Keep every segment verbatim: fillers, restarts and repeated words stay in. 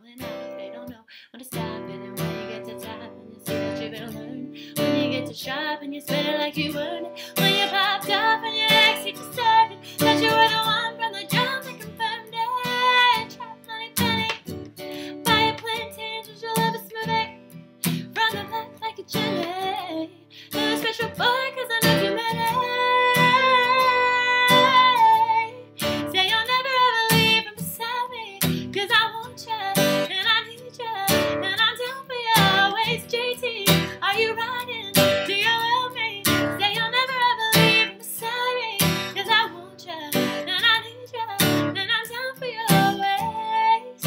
going out, they don't know when to stop it. And when you get to top and you see that you're gonna learn, when you get to shop and you spend it like you earned it, when you popped off and your ex you deserved it, that you were the one from the jump that confirmed it. Trap money penny, buy a plantain, just your love a smoothie, from the black like a jelly. You're a special boy cause I know you met it. Say you'll never ever leave from beside me, cause I want you and I need you and I'm down for you always. J T, are you riding? Do you love me? Say you'll never ever leave from beside me, cause I want you and I need you and I'm down for you always.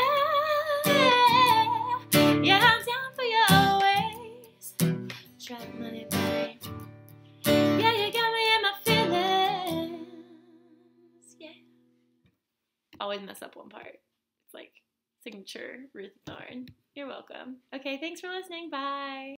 Yeah, yeah, I'm down for you always. Trap money penny, yeah, you got me in my feelings, yeah. Always mess up one part. It's like signature Ruth Thorne. You're welcome. Okay, thanks for listening. Bye.